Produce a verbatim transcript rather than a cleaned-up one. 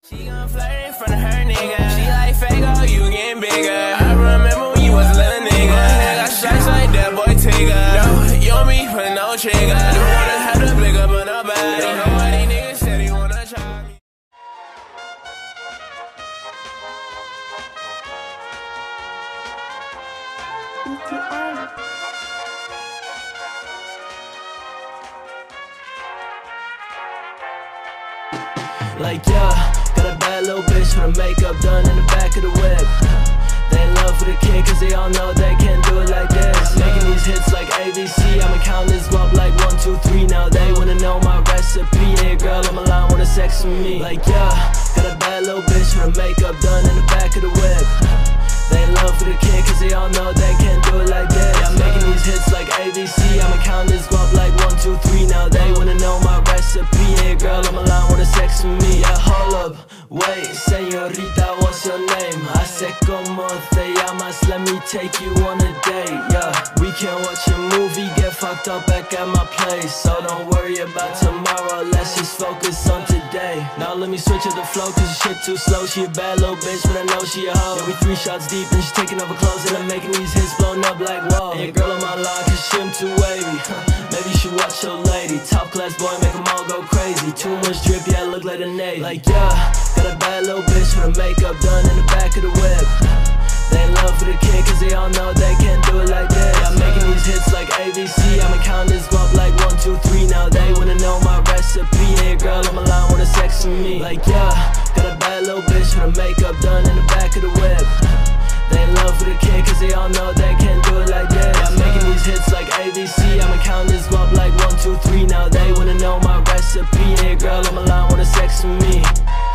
She gon' flirt in front of her nigga. She like Fago, you getting bigger. I remember when you was a little nigga. I got shots like that boy Tigger. No, you and me put no trigger. Don't wanna have to blick up on nobody. Nobody niggas said he wanna try me. Like yeah, got a bad little bitch with her makeup done in the back of the whip. They in love with the kid cause they all know they can't do it like this. Making these hits like A B C, I'ma count this up like one, two, three. Now they wanna know my recipe. Hey girl, I'm aligned with a sex with me. Like yeah, got a bad little bitch with her makeup done in the back of the whip. They in love with the kid cause they all know they can't do it like this. I'm making these hits like A B C, I'ma count this up like one, two, three. Now they wanna know my recipe. Hey girl, I'm aligned with a sex with me. Yeah, hold up, wait, señorita, what's your name? I said, como te llamas? Let me take you on a date. Yeah, we can watch a movie, get fucked up back at my place. So don't worry about tomorrow, let's just focus on today. Now let me switch up the flow cause the shit too slow. She a bad little bitch but I know she a hoe. Yeah, we three shots deep and she taking off her clothes and I'm making these hits blowing up like whoa. And your girl on my line cause she I'm too wavy. Maybe you should watch your lady. Top class boy make them all go crazy. Too much drip, yeah, I look like a Navy. Like yeah, got a bad little bitch with her makeup done in the back of the whip. They in love with the kid cause they all know they can't do it like this. I'm making these hits like A B C, I'ma count this up like one, two, three. Now they wanna know my recipe. Hey girl, I'm aligned with a sex with me. Like yeah, got a bad little bitch with her makeup done in the back of the whip. They in love with the kid cause they all know they can't do it like this. I'm making these hits like A B C, I'ma count this up like one, two, three. Now they wanna know my recipe. Hey girl, I'm aligned with a sex with me.